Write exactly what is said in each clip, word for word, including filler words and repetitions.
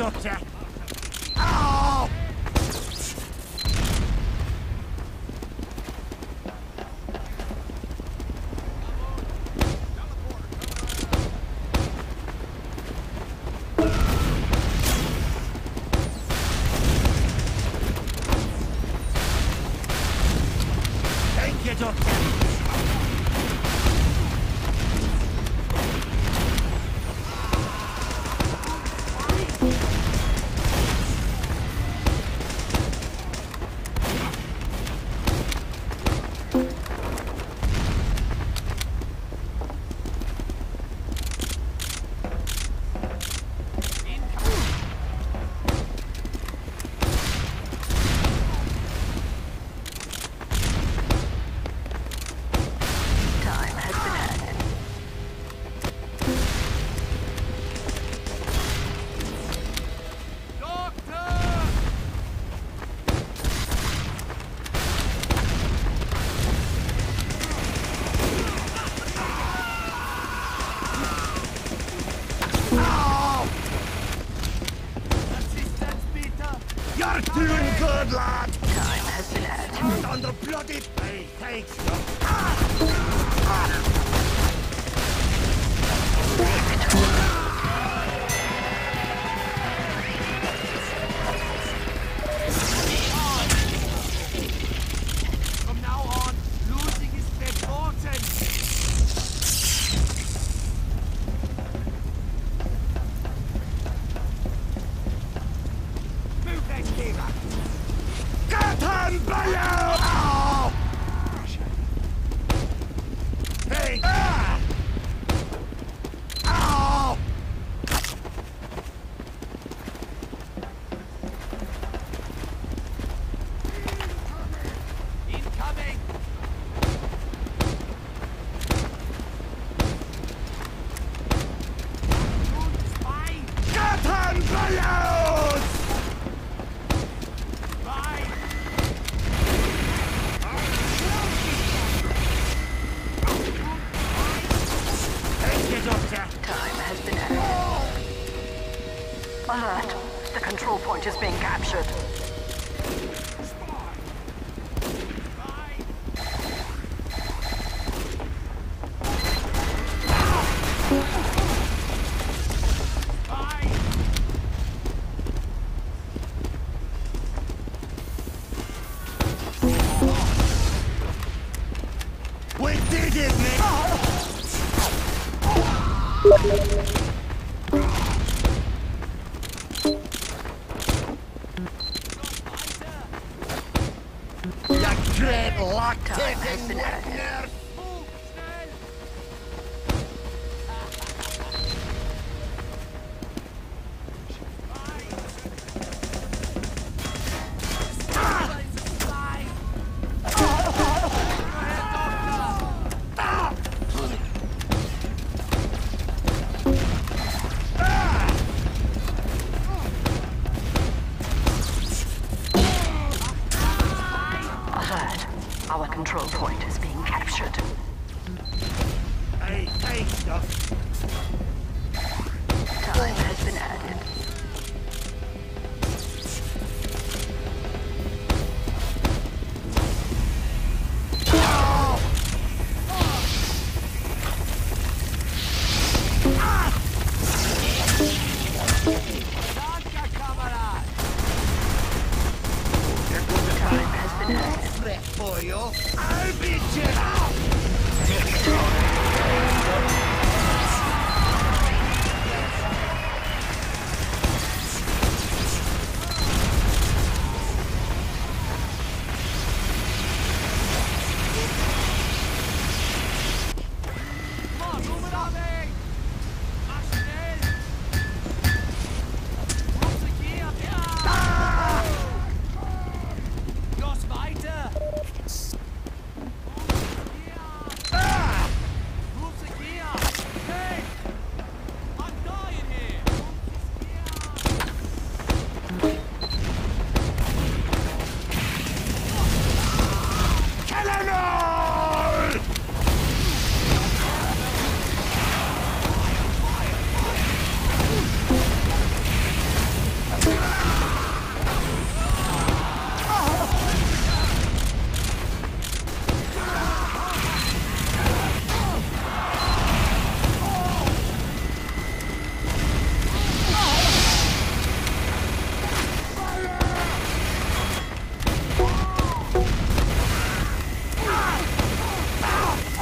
Doctor. Oh! Thank you, Doctor. You're doing good, lad! Time has been added. Hard on the bloody... Hey, thanks, Doc. Ah! From now on, losing is important. Move that cleaver. Get him, below! Oh! Hey! Ah! Oh! Incoming! Get him, below! Time has been added. Alert! The control point is being captured. We did it, man! You great luck Time has taking been added. nurse! Alert! Our control point is being captured. Hey, hey, stuff. Time has been added. Time has been added. Fret for you. I'll beat you now!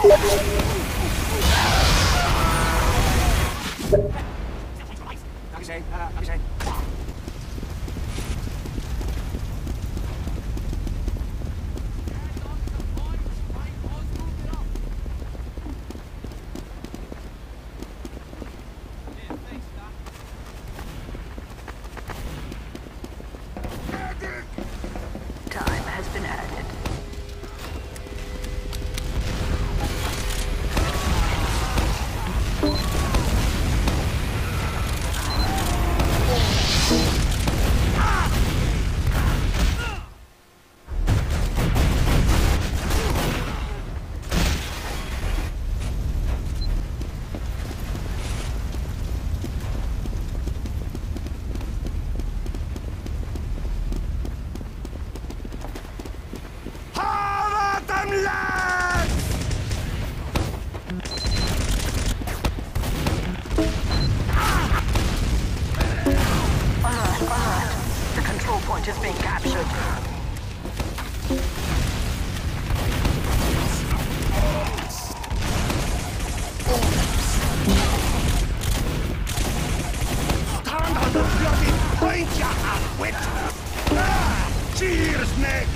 Dankeschön, äh, Dankeschön. Time has been added. Alert, alert. The control point is being captured. Stand on the bloody point, you half-wit! Ah, cheers, mate!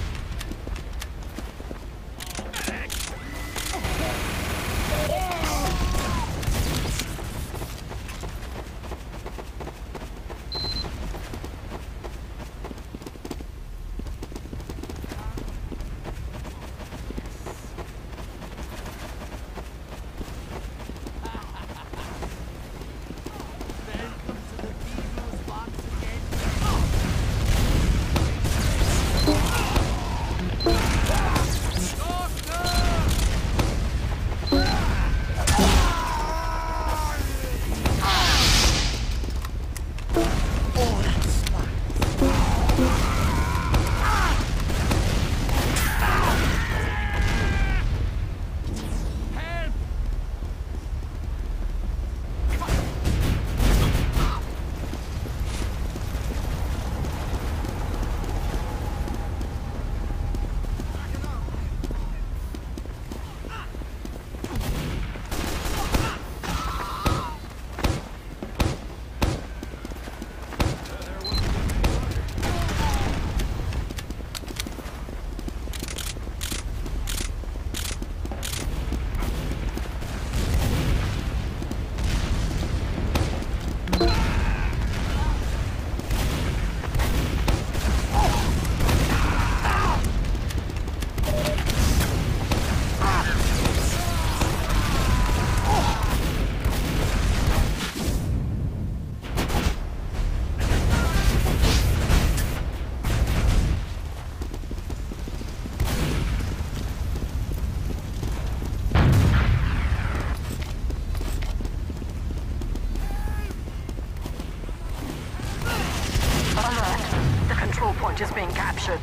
Alert. The control point is being captured.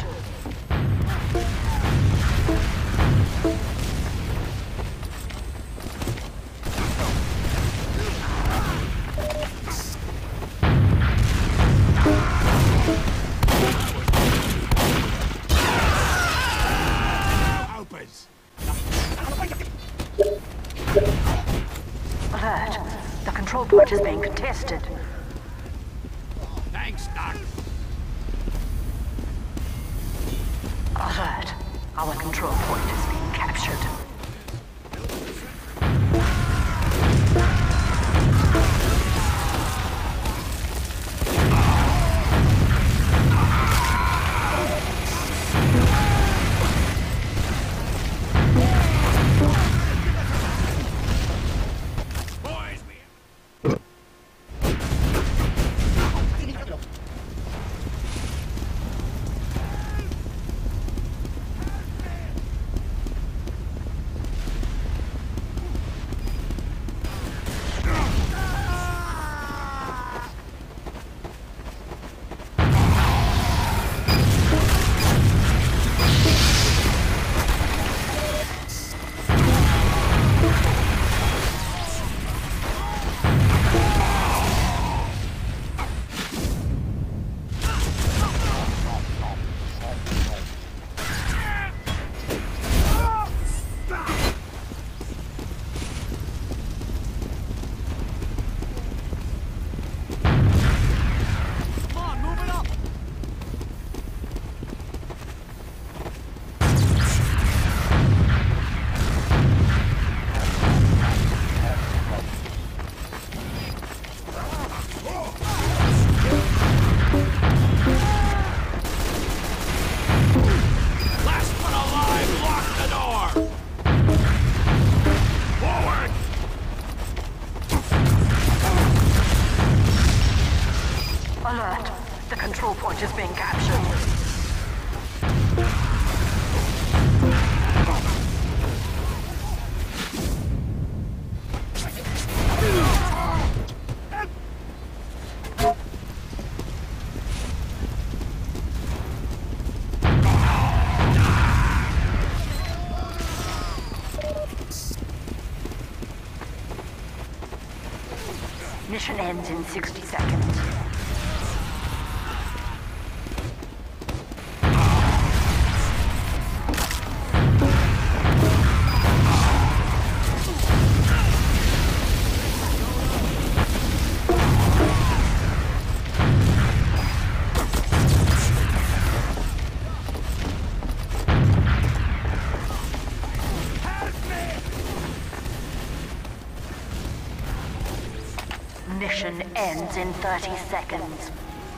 Opens. Alert. The control point is being contested. Thanks, Doc. Alert. Our control point is being captured. Boys, we... Mission ends in sixty seconds. Mission ends in thirty seconds.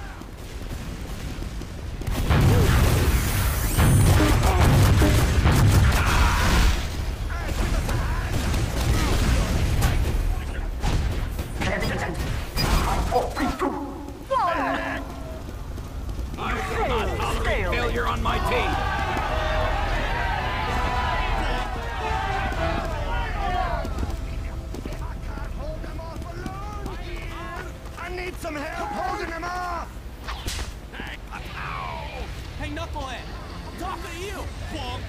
Failure on my team. Some help holding him off! Hey, Knucklehead! I'm talking to you, bunk!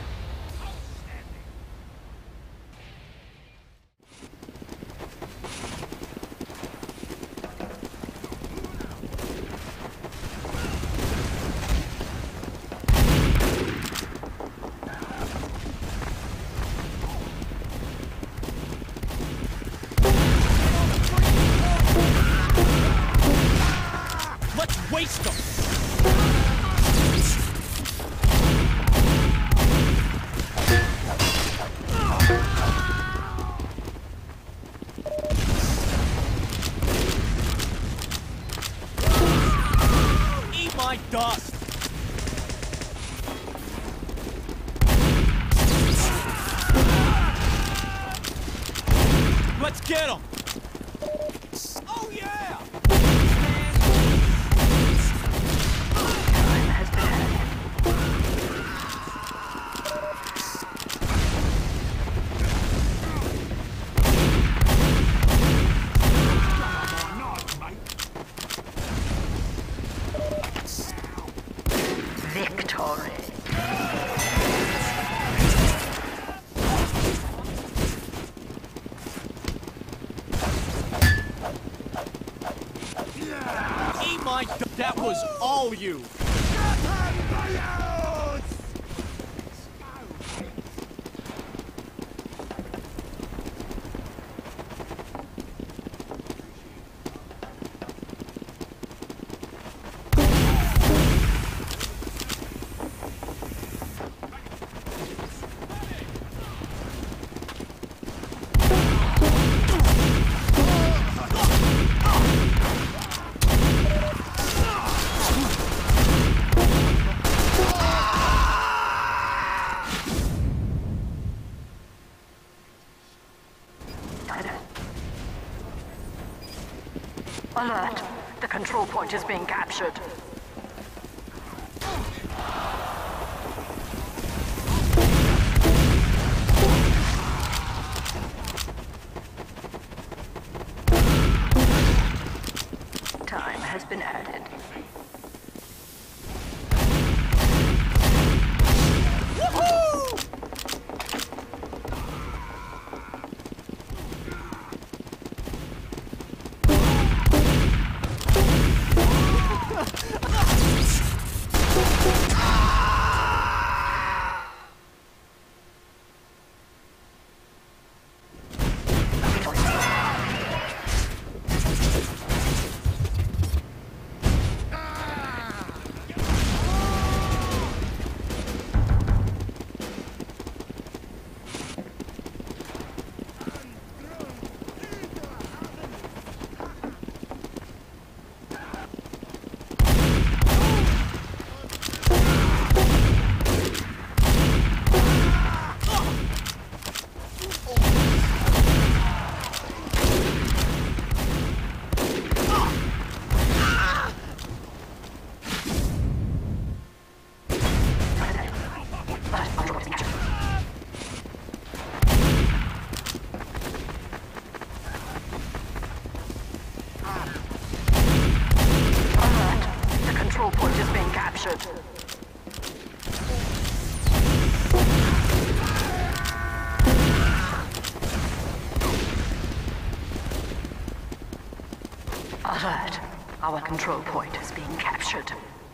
Let's waste them! Eat my dust! Let's get him! Oh yeah! Victory. Eat my d- That was all you! Alert! The control point is being captured. Time has been added. Alert. Our control point is being captured.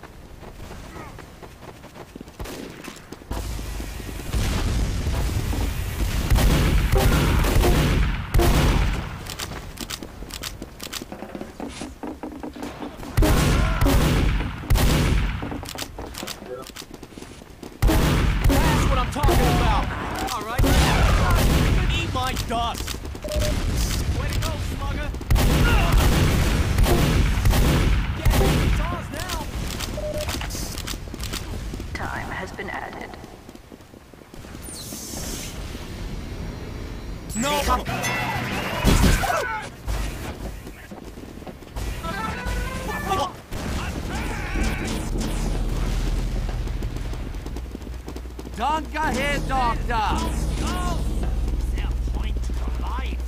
That's what I'm talking about! Alright, eat my dust! Way to go, slugger! Yeah, it's ours now! Time has been added. No! Don't go here, Doctor! Their point to our lives.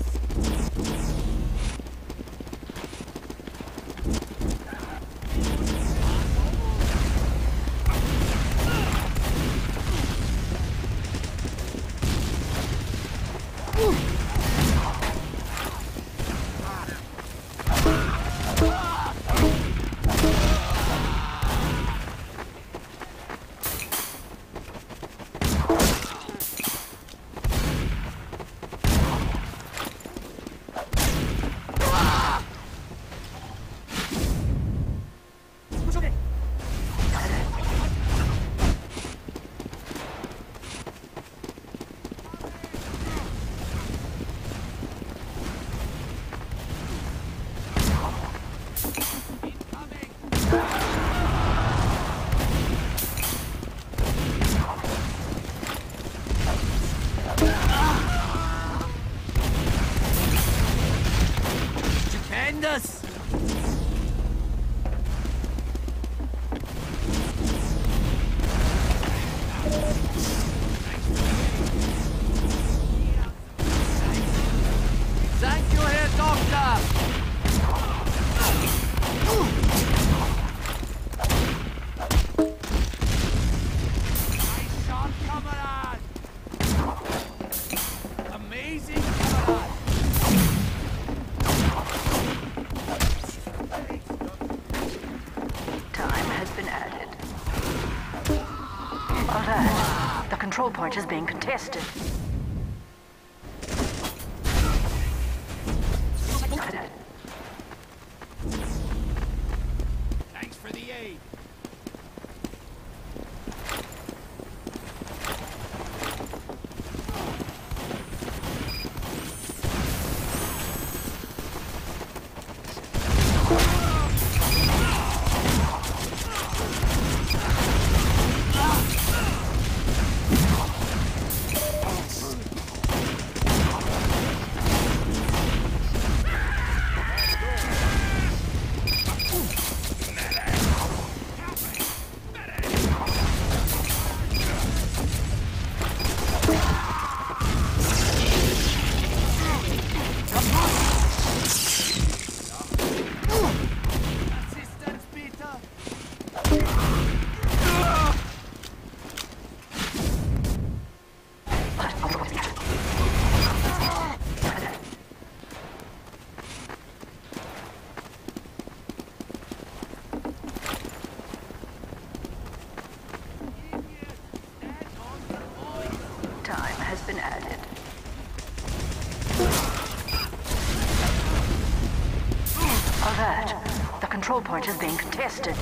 Stupendous! Thank you, Herr Doctor! Nice shot, Kamerad! Amazing, Kamerad! Time has been added. Alert. The control point is being contested. Thanks for the aid. Assistance, Peter! Time has been added. Alert. The control point is being contested.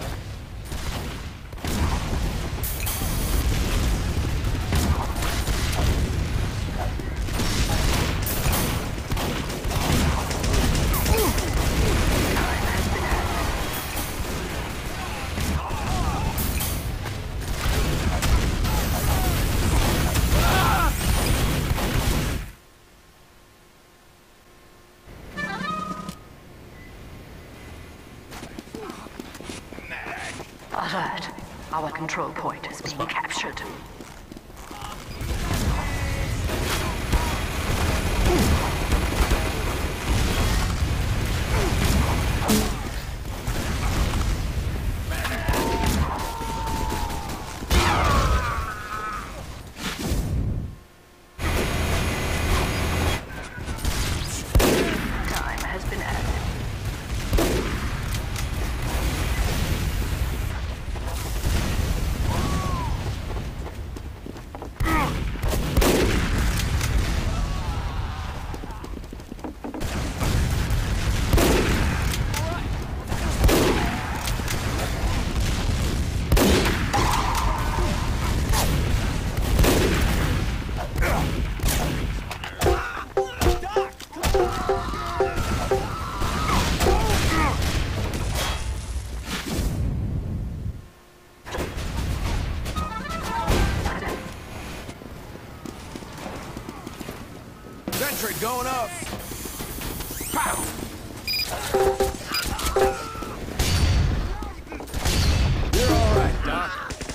Alert. Our control point is being captured. Time has been added. Sentry going up. Pow! You're all right, Doc.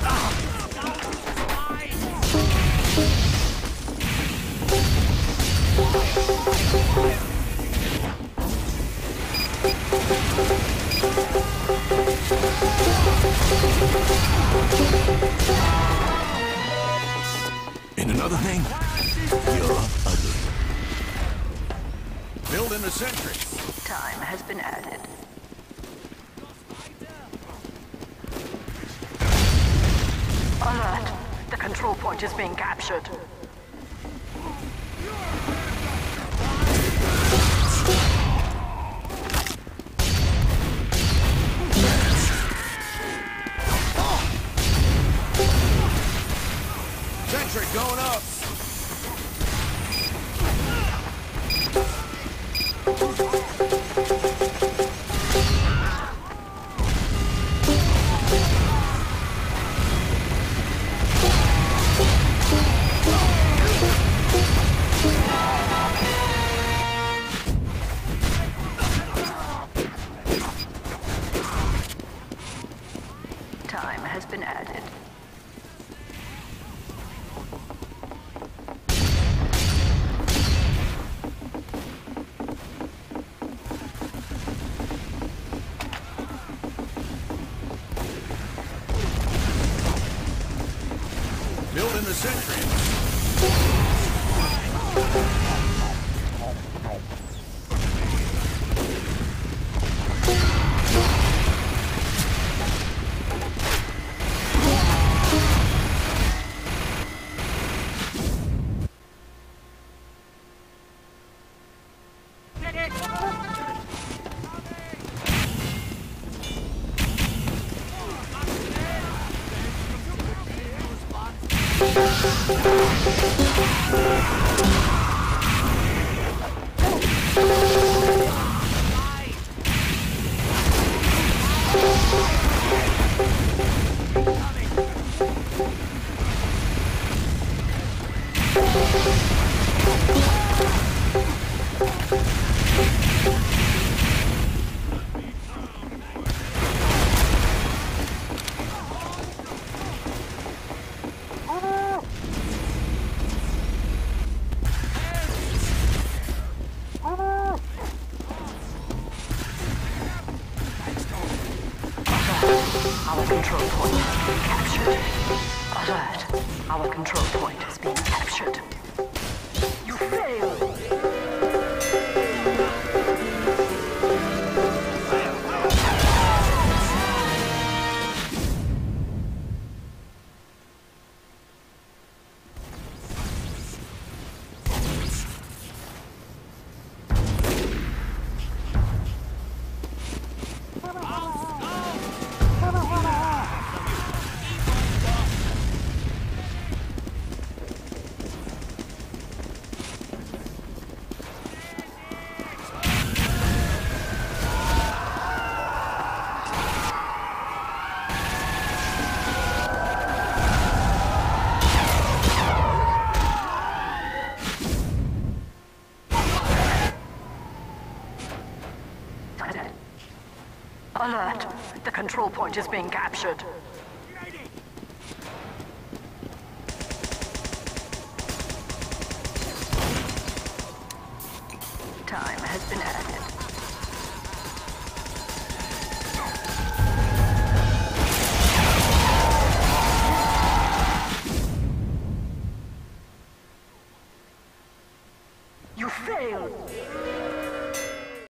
In another thing, you're ugly. Building the sentry. Time has been added. Alert! The control point is being captured. Sentry going up. Time has been added. Building the sentry. Our control point has been captured. Alert! Our control point is being captured. You failed! Alert! The control point is being captured. Time has been added.